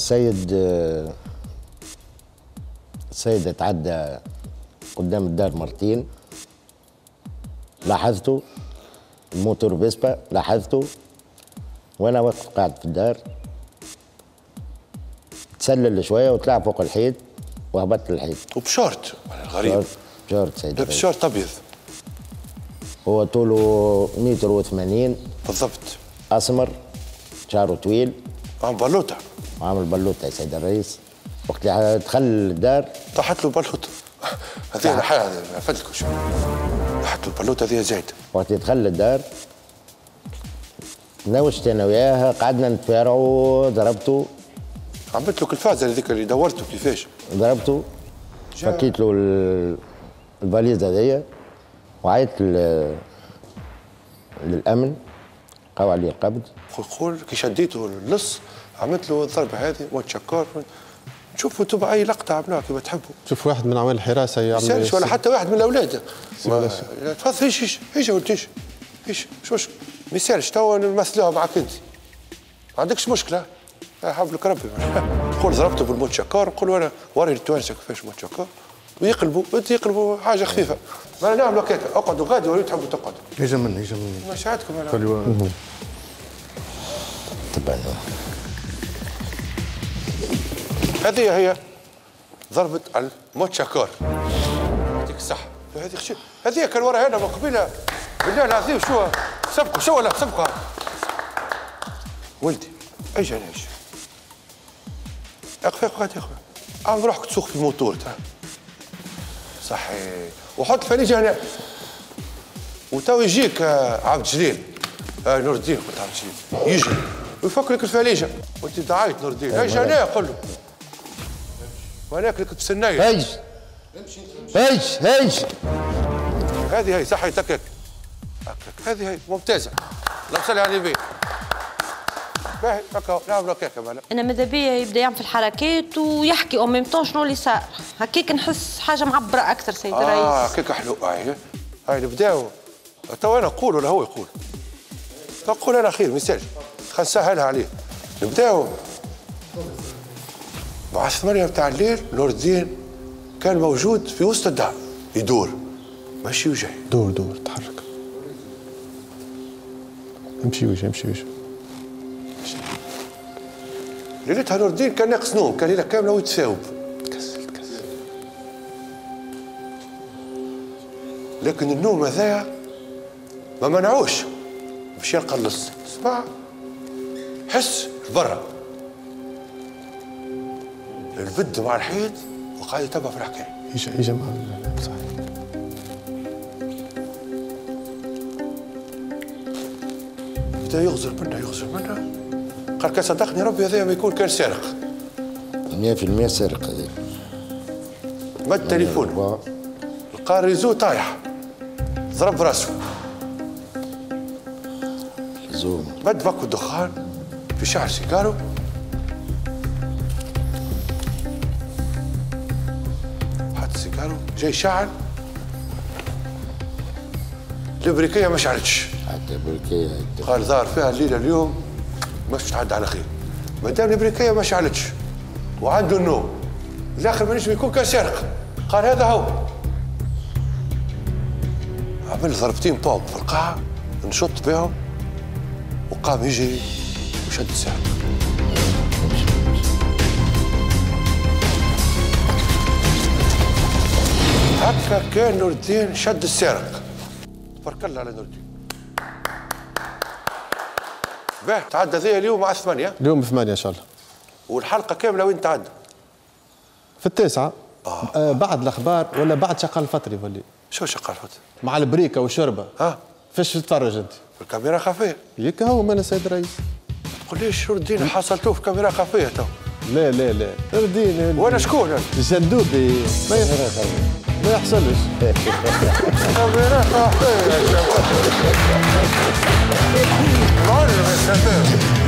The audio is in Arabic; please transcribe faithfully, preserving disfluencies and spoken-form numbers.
السيد السيد اتعدى قدام الدار مرتين، لاحظته الموتور فيسبا، لاحظته وانا واقف قاعد في الدار، تسلل شويه وطلع فوق الحيط وهبطت للحيط. وبشورت غريب. شورت سيد لابس شورت ابيض. هو طوله متر وثمانين بالضبط. اسمر، شعره طويل، عم بلوطه. عامل بلوطه يا سيد الرئيس. وقت اللي دخل الدار طاحت له بلوطه. هذه الحاله ما فاتلكوا شو. طاحت له البلوطه هذه زايده. وقت اللي دخل الدار ناوشت انا وياها، قعدنا نتفارعوا، ضربته. عملت له الفازه هذيك اللي دورته كيفاش؟ ضربته، فكيت له الفاليزه هذيا وعيطت للامن، قاو عليه القبض. قول كي شديته اللص عملت له الضربه هذه وتشكر. نشوفوا انتم اي لقطه عملوها كيما تحبوا. شوف واحد من عوامل الحراسه يعمل ولا حتى واحد من الاولاد. تفضل هيش هيش هيش يا ولدي هيش هيش مش مشكل. ما يسالش توا نمثلوها معك انت. ما عندكش مشكله. حب لك ربي. قول ضربته بالموت شكار، نقول انا وري التوانسه كيفاش موت شكار ويقلبوا انت يقلبوا حاجه خفيفه. ما نعملوا هكاك، اقعدوا غادي ولا تحبوا تقعدوا. يجي مني يجي مني. مش عندكم انا. تبع هذه هي ضربة الموت شكار. يعطيك الصحة. هذه خشي هذه كان ورا هنا من قبيله بالله العظيم. شو سبقوا شو ولا سبقوا. ولدي ايش انا ايش؟ اقف اقف اقف. عاود روحك تسوق في الموتور تاع. صحيح. وحط الفريجة هنا. وتو يجيك عبد الجليل. آه نور الدين قلت عبد الجليل. يجي ويفك لك الفليجة. وانت دعيت نور الدين. ايش انا قل له. وانا لك بسنايه. هيج هيج هيج. هذه هي صحي تكك. هذه هي ممتازه. اللهم صل على النبي. باهي هكا نعملوا هكاك مالا. انا ماذا بيا يبدا يعمل في الحركات ويحكي او ميم طون شنو اللي صار. هكاك نحس حاجه معبره اكثر سيد الرئيس. اه هكاك حلو. هاي هاي نبداو. تو انا نقول ولا هو يقول؟ نقول انا خير مثال. خلينا نسهلها عليه. نبداو. مع الثمانية بتاع الليل نور الدين كان موجود في وسط الدار يدور ماشي وجاي. دور دور تحرك. امشي وجه امشي وجه. ليلتها نور الدين كان ناقص نوم، كان ليلة كاملة ويتثاوب. كسل كسل. لكن النوم هذايا ما منعوش باش يلقى اللص. اسمع حس برا. البد مع الحيط وقاعد يتبع في الحكايه. يجي يجي مع صحيح. بدا يغزر منها يغزر منها. قال كان صدقني ربي هذا ما يكون كان سارق. مية في المية سارق هذا. مد تليفونه لقى الريزو طايح. ضرب راسه. زوم. مد باكو الدخان في شعر سيجارو. سيجارو جاي شعل. الامريكيه ما شعلتش. حتى الامريكيه قال ظهر فيها الليله اليوم مش تعدى على خير. ما دام الامريكيه ما شعلتش وعنده النوم الاخر ما نجم يكون كان سارق. قال هذا هو. عمل ضربتين بوب في القاعه نشط بهم وقام يجري وشد الساعه. هكا كان نور الدين شد السارق. تبارك الله على نور الدين. باه تعدى ذي اليوم مع ثمانية. اليوم بثمانية ان شاء الله. والحلقة كاملة وين تعدى؟ في التاسعة. آه. آه بعد الاخبار ولا بعد شقال الفطري ولا؟ شو شقال الفطري؟ مع البريكة والشربة. ها؟ فاش تتفرج انت؟ في الكاميرا خفية. ياك هو مانا سيد الرئيس. تقول ليش نور الدين حصلتوه في كاميرا خفية تو؟ لا لا لا نور الدين. وانا شكون انا؟ جندوبي. ما ما يحصلش. كاميرا خفية يا شباب. معلم يا شباب.